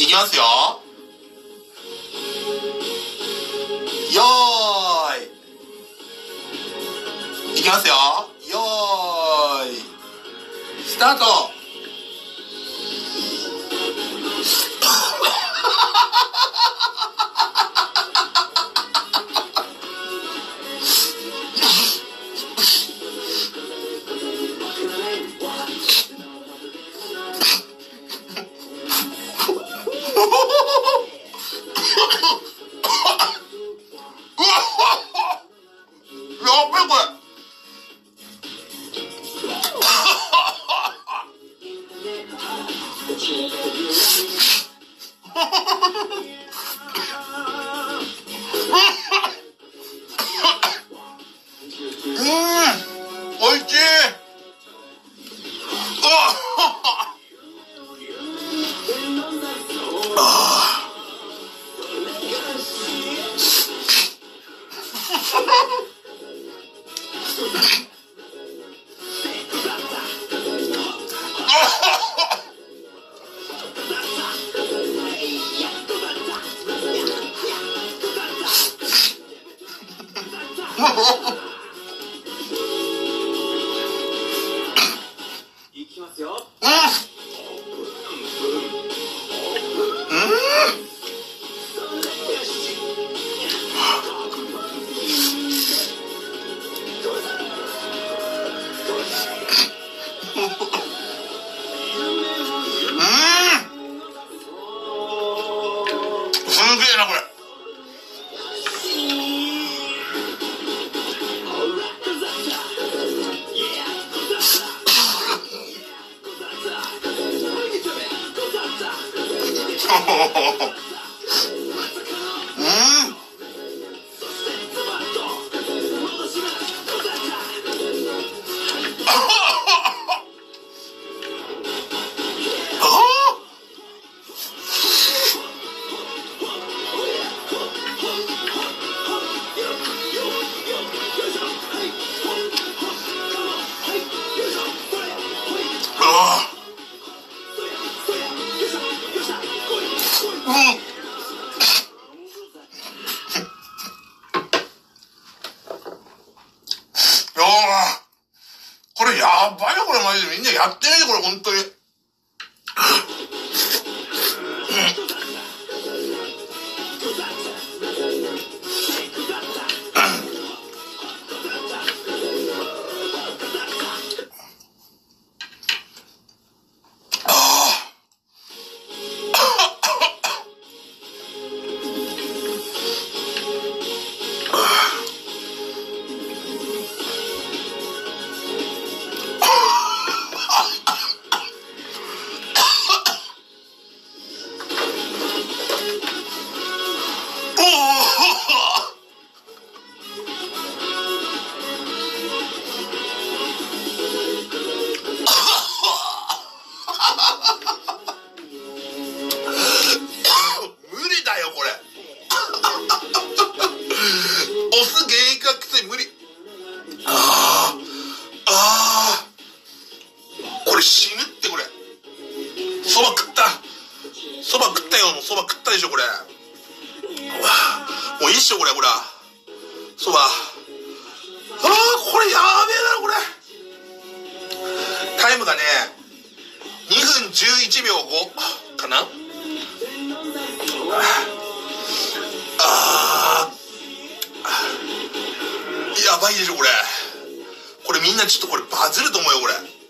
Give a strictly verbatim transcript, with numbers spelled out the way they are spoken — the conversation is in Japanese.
いきますよ。よーい。いきますよ。よーい。スタート。 いきますよ。 すげえなこれ。これやばいよこれマジで。みんなやってみてこれ本当に。これ死ぬってこれ。そば食った。そば食ったよ。もうそば食ったでしょこれ。もういいっしょこれほら。そば。ああこれやべえだろこれ。タイムがねにふんじゅういちびょうごかな。あーやばいでしょこれ。これみんなちょっとこれバズると思うよこれ。